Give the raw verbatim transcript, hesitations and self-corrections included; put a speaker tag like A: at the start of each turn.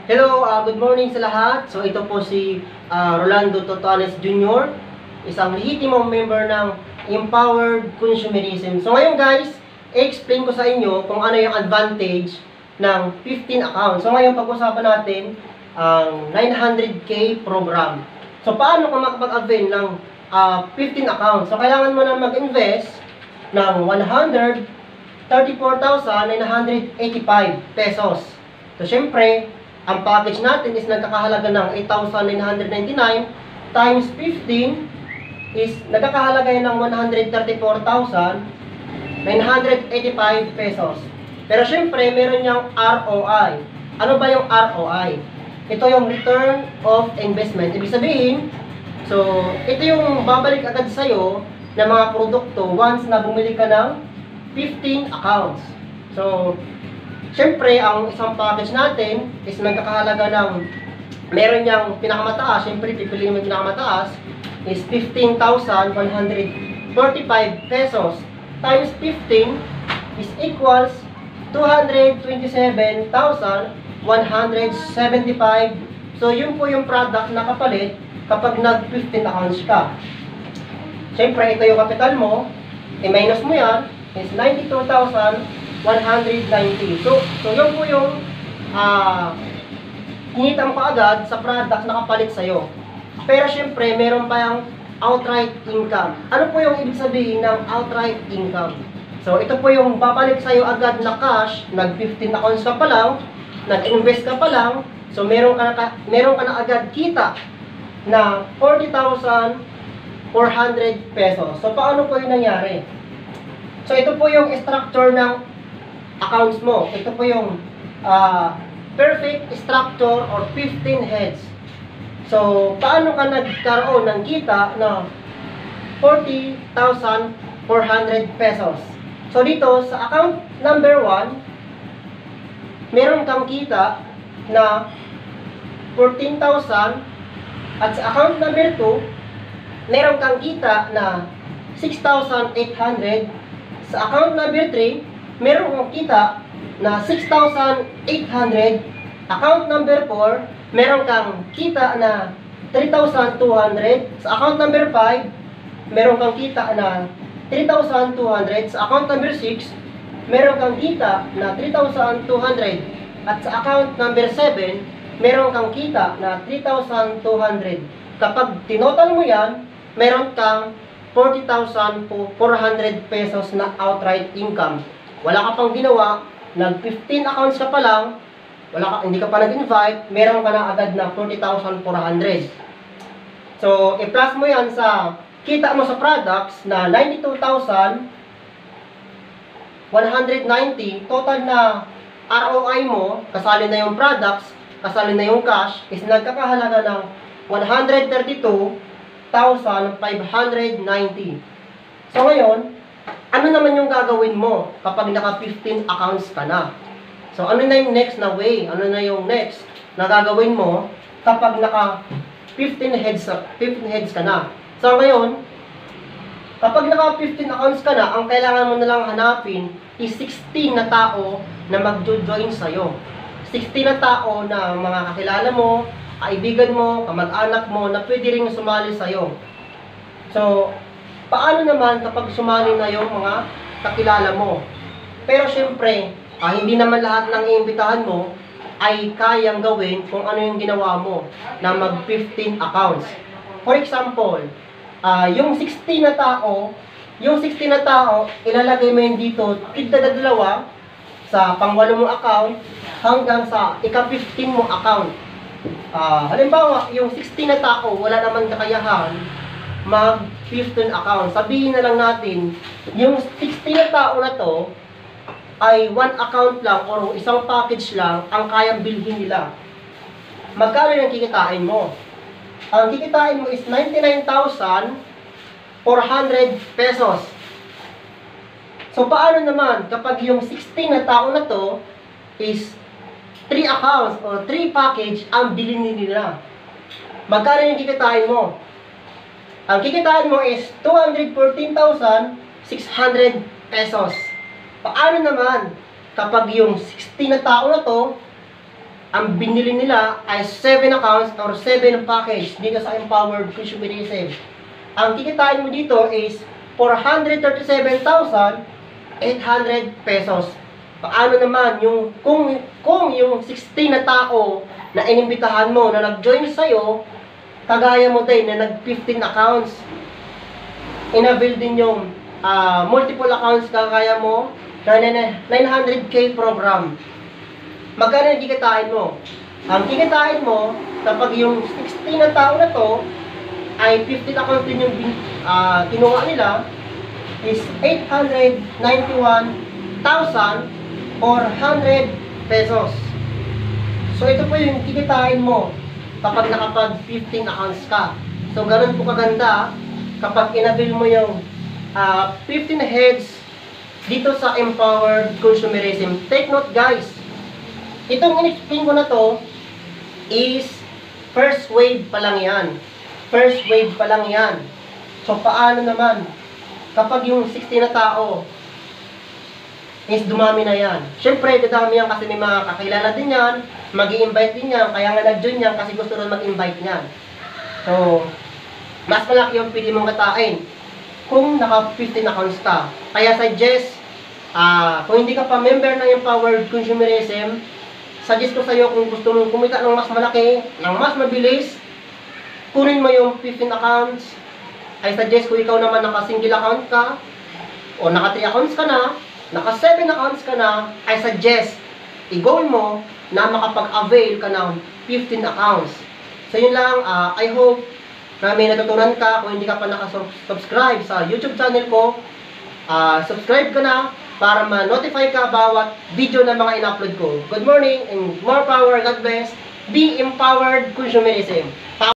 A: Hello, uh, good morning sa lahat. So ito po si uh, Rolando Totones Junior, isang lehitimong member ng Empowered Consumerism. So ngayon guys, i-explain ko sa inyo kung ano yung advantage ng fifteen accounts. So ngayon pag-usapan natin ang nine hundred K program. So paano ka makapag-avail ng uh, fifteen accounts? So kailangan mo na mag-invest ng one hundred thirty-four thousand nine hundred eighty-five pesos. So syempre, ang package natin is nagkakahalaga ng eight thousand nine hundred ninety-nine times fifteen is nagkakahalaga ng one hundred thirty-four thousand nine hundred eighty-five pesos. Pero syempre, meron niyang R O I. Ano ba yung R O I? Ito yung return of investment. Ibig sabihin, so, ito yung babalik agad sa'yo ng mga produkto once na bumili ka ng fifteen accounts. So, siyempre, ang isang package natin is nagkakahalaga ng, meron niyang pinakamataas, siyempre, pipiliin mo yung pinakamataas, is fifteen thousand one hundred forty-five pesos times fifteen is equals two hundred twenty-seven thousand one hundred seventy-five. So, yun po yung product na kapalit kapag nag-fifteen accounts ka. Siyempre, ito yung kapital mo, i-minus mo yan, is ninety-two thousand one hundred ninety. So, so yun po yung uh, kinita mo kaagad sa product na kapalit sa'yo. Pero syempre, meron pa yung outright income. Ano po yung ibig sabihin ng outright income? So, ito po yung babalik sa'yo agad na cash, nag-fifteen accounts ka pa lang, nag-invest ka pa lang, so meron ka na, meron ka na agad kita na forty thousand four hundred pesos. So, paano po yung nangyari? So, ito po yung structure ng accounts mo. Ito po yung uh, perfect structure or fifteen heads. So, paano ka nagkaroon ng kita na forty thousand four hundred pesos? So, dito sa account number one, meron kang kita na fourteen thousand at sa account number two, meron kang kita na six thousand eight hundred. Sa account number three, meron kang kita na six thousand eight hundred. Account number four, meron kang kita na three thousand two hundred. Sa account number five, meron kang kita na three thousand two hundred. Sa account number six, meron kang kita na three thousand two hundred. At sa account number seven, meron kang kita na three thousand two hundred. Kapag tinotal mo yan, meron kang forty thousand four hundred pesos na outright income. Wala ka pang ginawa, nag-fifteen accounts ka pa lang, wala ka, hindi ka pa nag-invite, meron ka na agad na forty thousand four hundred. So, i-plus mo yan sa kita mo sa products na ninety-two thousand one hundred ninety, total na R O I mo, kasali na yung products, kasali na yung cash, is nagkakahalaga ng one hundred thirty-two thousand five hundred ninety. So ngayon, ano naman yung gagawin mo kapag naka-fifteen accounts ka na? So ano na yung next na way? Ano na yung next na gagawin mo kapag naka-fifteen heads, fifteen heads ka na? So ngayon, kapag naka-fifteen accounts ka na, ang kailangan mo na lang hanapin is sixteen na tao na mag-join sa'yo. sixteen na tao na mga kakilala mo, kaibigan mo, kamag-anak mo, na pwede rin sumali sa'yo. So, paano naman kapag sumali na yung mga kakilala mo? Pero syempre, ah, hindi naman lahat ng iimbitahan mo ay kayang gawin kung ano yung ginawa mo na mag-fifteen accounts. For example, ah, yung sixteen na tao, yung sixteen na tao, ilalagay mo yun dito, tigda-dalawa sa pangwalo mong account hanggang sa ika-fifteen mo account. Uh, halimbawa, yung sixteen na tao, wala naman kakayahan mag-fifteen account. Sabihin na lang natin, yung sixteen na tao na to ay one account lang or isang package lang ang kayang bilhin nila. Magkano yung kikitain mo? Ang kikitain mo is ninety-nine thousand four hundred pesos. So, paano naman kapag yung sixteen na tao na to is three accounts o three package ang bilhin nila? Magkano yung kikitain mo? Ang kikitain mo is two hundred fourteen thousand six hundred pesos. Paano naman kapag yung sixteen na tao na to ang binili nila ay seven accounts or seven package dito sa Empowered Consumerism. Ang kikitain mo dito is four hundred thirty-seven thousand eight hundred pesos. Paano naman yung kung kung yung sixteen na tao na inimbitahan mo na nag-join sa'yo, kagaya mo din na nag-fifteen accounts, inabil din yung uh, multiple accounts kagaya mo na nine hundred K program. Magkano yung kikitain mo? Ang kikitain mo, kapag yung sixteen na tao na to, ay fifteen accounts din yung uh, kinuha nila, is eight hundred ninety-one thousand or one hundred pesos. So, ito po yung kikitain mo kapag nakapag fifteen accounts ka. So, ganun po kaganda kapag inabil mo yung uh, fifteen heads dito sa Empowered Consumerism. Take note guys, itong in-explain ko na to is first wave pa lang yan. First wave pa lang yan. So, paano naman kapag yung sixteen na tao is dumami na yan? Siyempre, dadami yan kasi may mga kakilala din yan, mag-i-invite din yan, kaya nga nag-join yan kasi gusto rin mag-invite yan. So, mas malaki yung pili mong katain kung naka fifteen accounts ka. Kaya suggest, uh, kung hindi ka pa member ng Empowered Consumerism, suggest ko sa'yo kung gusto mong kumita ng mas malaki, ng mas mabilis, kunin mo yung fifteen accounts. I suggest kung ikaw naman naka single account ka, o naka three accounts ka na, naka seven accounts ka na, I suggest, i-goal mo na makapag-avail ka ng fifteen accounts. So yun lang, uh, I hope na may natutunan ka. Kung hindi ka pa nakasubscribe sa YouTube channel ko, uh, subscribe ka na para ma-notify ka bawat video na mga in-upload ko. Good morning and more power. God bless. Be empowered consumerism.